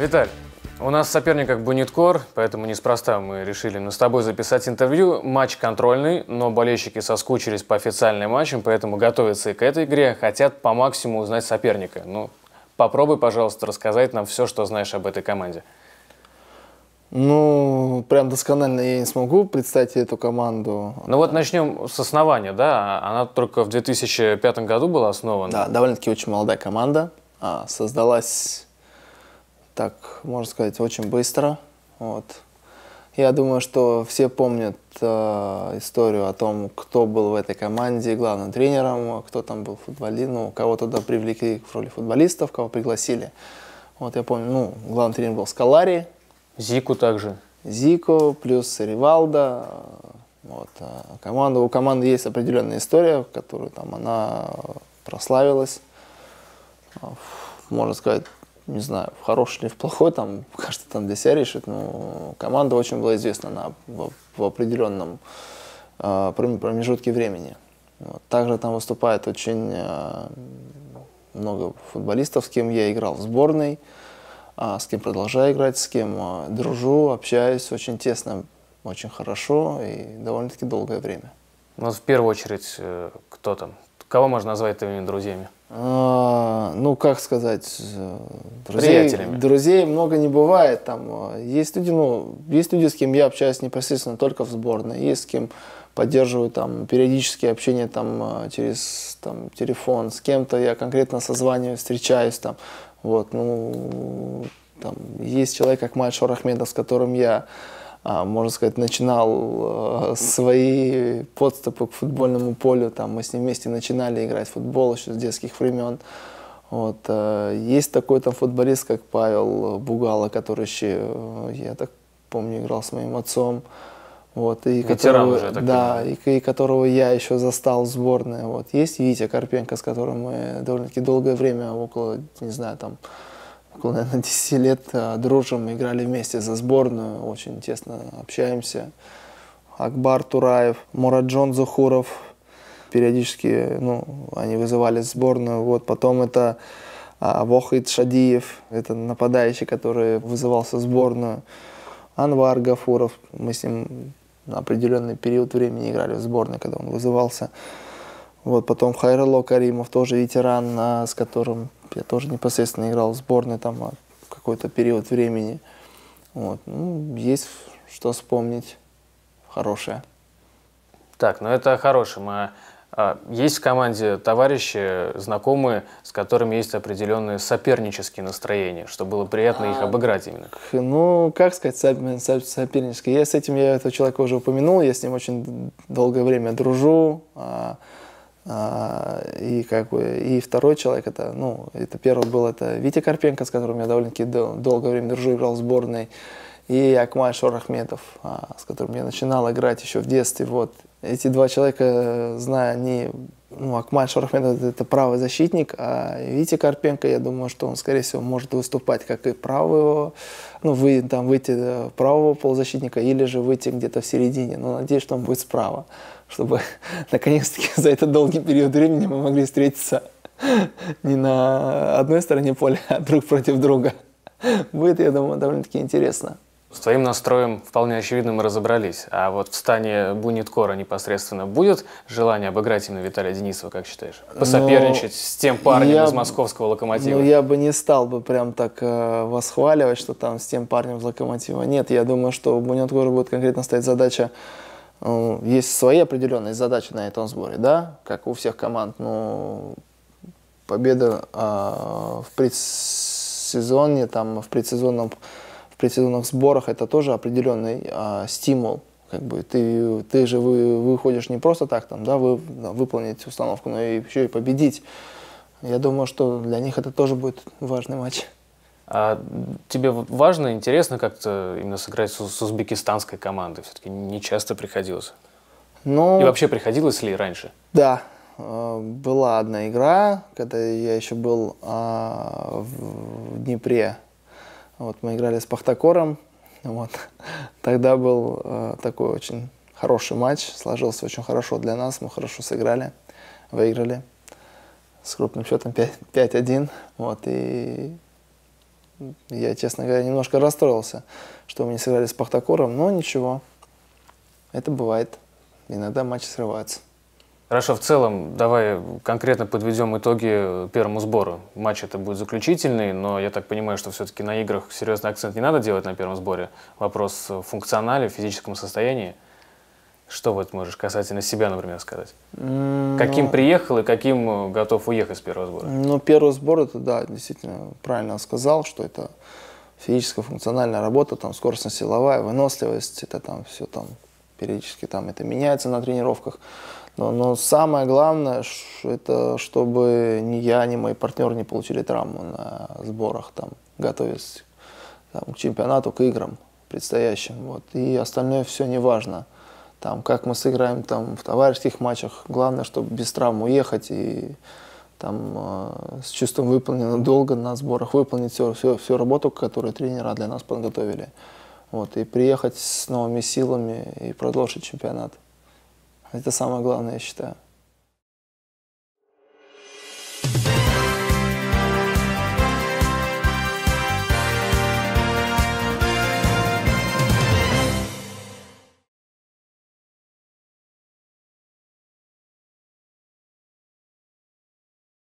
Виталь, у нас соперник как Буниткор, поэтому неспроста мы решили с тобой записать интервью. Матч контрольный, но болельщики соскучились по официальным матчам, поэтому готовятся и к этой игре, хотят по максимуму узнать соперника. Ну, попробуй, пожалуйста, рассказать нам все, что знаешь об этой команде. Ну, прям досконально я не смогу представить эту команду. Ну вот начнем с основания, да? Она только в 2005 году была основана. Да, довольно-таки очень молодая команда. Создалась, так можно сказать, очень быстро. Вот. Я думаю, что все помнят историю о том, кто был в этой команде главным тренером, кто там был футболист, ну, кого туда привлекли в роли футболистов, кого пригласили. Вот я помню, ну, главный тренер был Скалари. Зику также. Зико, плюс Ривалдо. Вот. У команды есть определенная история, в которой там она прославилась. Можно сказать, не знаю, в хороший или в плохой, там каждый там для себя решит, но команда очень была известна в определенном промежутке времени. Вот. Также там выступает очень много футболистов, с кем я играл в сборной, с кем продолжаю играть, с кем дружу, общаюсь очень тесно, очень хорошо и довольно-таки долгое время. Вот в первую очередь, кто там? Кого можно назвать твоими друзьями? Ну, как сказать, приятелями. Друзей много не бывает. Там есть люди, с кем я общаюсь непосредственно только в сборной, есть с кем поддерживаю там периодические общения там через телефон, с кем-то я конкретно созваниваюсь, встречаюсь там. Вот, ну, там есть человек, как Мальшор Ахмедов, с которым я, можно сказать, начинал свои подступы к футбольному полю. Там мы с ним вместе начинали играть в футбол еще с детских времен. Вот, есть такой там футболист, как Павел Бугало, который еще, я так помню, играл с моим отцом. Вот, и которого я еще застал в сборной. Вот. Есть Витя Карпенко, с которым мы довольно-таки долгое время, около, не знаю, там, около, наверное, 10 лет дружим, играли вместе за сборную, очень тесно общаемся. Акбар Тураев, Мураджон Зухуров, периодически, ну, они вызывали сборную. Вот, потом это Вохид Шадиев, это нападающий, который вызывался в сборную. Анвар Гафуров, мы с ним на определенный период времени играли в сборной, когда он вызывался. Вот, потом Хайрало Каримов, тоже ветеран, с которым я тоже непосредственно играл в сборной там какой-то период времени. Вот, ну, есть что вспомнить хорошее. Так, ну это хорошее. Есть в команде товарищи, знакомые, с которыми есть определенные сопернические настроения, что было приятно их обыграть именно? Ну, как сказать, сопернические. Я этого человека уже упомянул, я с ним очень долгое время дружу. И второй человек, это первый был, это Витя Карпенко, с которым я довольно-таки долгое время дружу, играл в сборной. И Акмаль Шорахметов, с которым я начинал играть еще в детстве. Вот. Эти два человека, знаю, Акмаль Шорахметов это правый защитник, а Витя Карпенко, я думаю, что он, скорее всего, может выступать как и правого, выйти правого полузащитника или же выйти где-то в середине. Но надеюсь, что он будет справа, чтобы наконец-таки за этот долгий период времени мы могли встретиться не на одной стороне поля, а друг против друга. Будет, я думаю, довольно-таки интересно. С твоим настроем вполне очевидно мы разобрались. А вот в стане Буниткора непосредственно будет желание обыграть именно Виталия Денисова, как считаешь? Посоперничать с тем парнем из московского «Локомотива»? Ну, я бы не стал бы прям так восхваливать, что там с тем парнем из «Локомотива». Нет, я думаю, что у Буниткора будет конкретно стоять задача. Есть свои определенные задачи на этом сборе, да, как у всех команд. Но победа в предсезоне, в предсезонных сборах это тоже определенный стимул. Как бы ты же выходишь не просто так выполнить установку, но еще и победить. Я думаю, что для них это тоже будет важный матч. А тебе важно, интересно как-то именно сыграть с узбекистанской командой? Все-таки не часто приходилось. И вообще приходилось ли раньше? Да. Была одна игра, когда я еще был в Днепре. Вот, мы играли с Пахтакором. Вот. Тогда был такой очень хороший матч. Сложился очень хорошо для нас. Мы хорошо сыграли, выиграли с крупным счетом 5-1. Вот, и Я, честно говоря, немножко расстроился, что мы не сыграли с Пахтакором, но ничего, это бывает. Иногда матчи срываются. Хорошо, в целом, давай конкретно подведем итоги первому сбору. Матч это будет заключительный, но я так понимаю, что все-таки на играх серьезный акцент не надо делать на первом сборе. Вопрос в функционале, в физическом состоянии. Что вот можешь касательно себя, например, сказать? Каким приехал и каким готов уехать с первого сбора? Ну, первый сбор, это, да, действительно, правильно сказал, что это физическая функциональная работа, там, скоростно-силовая, выносливость, это там все там периодически там это меняется на тренировках. Но самое главное, это чтобы ни я, ни мои партнеры не получили травму на сборах, там, готовясь там, к чемпионату, к играм предстоящим. Вот. И остальное все не важно. Там, как мы сыграем там, в товарищеских матчах, главное, чтобы без травм уехать и там, с чувством выполненного долга на сборах выполнить всю работу, которую тренера для нас подготовили. Вот, и приехать с новыми силами и продолжить чемпионат. Это самое главное, я считаю.